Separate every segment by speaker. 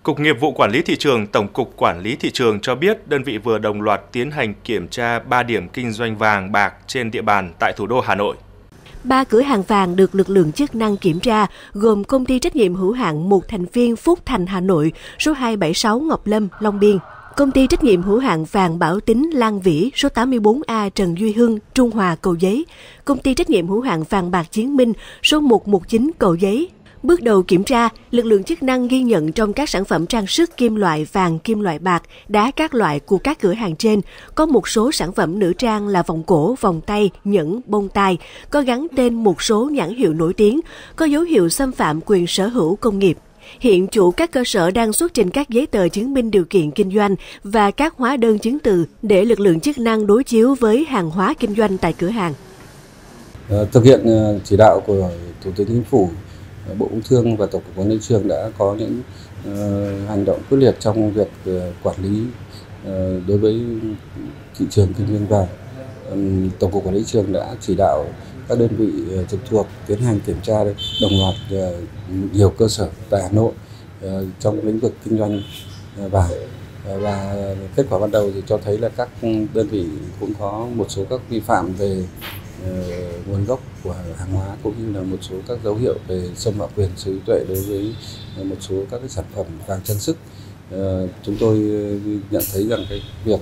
Speaker 1: Cục Nghiệp vụ Quản lý Thị trường, Tổng cục Quản lý Thị trường cho biết đơn vị vừa đồng loạt tiến hành kiểm tra 3 điểm kinh doanh vàng bạc trên địa bàn tại thủ đô Hà Nội.
Speaker 2: 3 cửa hàng vàng được lực lượng chức năng kiểm tra gồm công ty trách nhiệm hữu hạn một thành viên Phúc Thành Hà Nội, số 276 Ngọc Lâm, Long Biên. Công ty trách nhiệm hữu hạn vàng Bảo Tín Lan Vĩ, số 84A Trần Duy Hưng, Trung Hòa, Cầu Giấy. Công ty trách nhiệm hữu hạn vàng bạc Chiến Minh, số 119 Cầu Giấy. Bước đầu kiểm tra, lực lượng chức năng ghi nhận trong các sản phẩm trang sức kim loại vàng, kim loại bạc, đá các loại của các cửa hàng trên, có một số sản phẩm nữ trang là vòng cổ, vòng tay, nhẫn, bông tai, có gắn tên một số nhãn hiệu nổi tiếng, có dấu hiệu xâm phạm quyền sở hữu công nghiệp. Hiện chủ các cơ sở đang xuất trình các giấy tờ chứng minh điều kiện kinh doanh và các hóa đơn chứng từ để lực lượng chức năng đối chiếu với hàng hóa kinh doanh tại cửa hàng.
Speaker 3: Thực hiện chỉ đạo của Thủ tướng Chính phủ, Bộ Công Thương và Tổng cục Quản lý Thị trường đã có những hành động quyết liệt trong việc quản lý đối với thị trường kinh doanh vàng. Tổng cục Quản lý Thị trường đã chỉ đạo các đơn vị trực thuộc tiến hành kiểm tra đồng loạt nhiều cơ sở tại Hà Nội trong lĩnh vực kinh doanh vàng, và kết quả ban đầu thì cho thấy là các đơn vị cũng có một số các vi phạm về nguồn gốc của hàng hóa, cũng như là một số các dấu hiệu về xâm phạm quyền sở hữu trí tuệ đối với một số các cái sản phẩm vàng trang sức. Chúng tôi nhận thấy rằng cái việc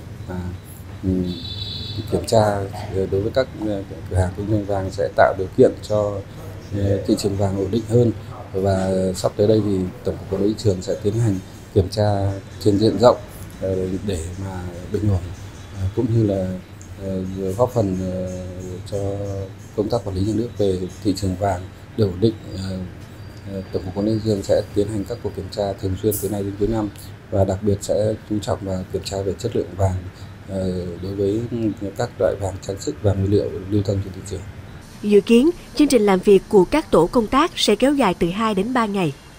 Speaker 3: kiểm tra đối với các cửa hàng kinh doanh vàng sẽ tạo điều kiện cho thị trường vàng ổn định hơn, và sắp tới đây thì Tổng cục Quản lý Thị trường sẽ tiến hành kiểm tra trên diện rộng để mà bình ổn cũng như là góp phần cho công tác quản lý nhà nước về thị trường vàng được ổn định. Tổng cục Quản lý Thị trường sẽ tiến hành các cuộc kiểm tra thường xuyên từ nay đến cuối năm, và đặc biệt sẽ chú trọng vào kiểm tra về chất lượng vàng đối với các loại vàng trang sức, vàng nguyên liệu lưu thông trên thị trường.
Speaker 2: Dự kiến, chương trình làm việc của các tổ công tác sẽ kéo dài từ 2 đến 3 ngày.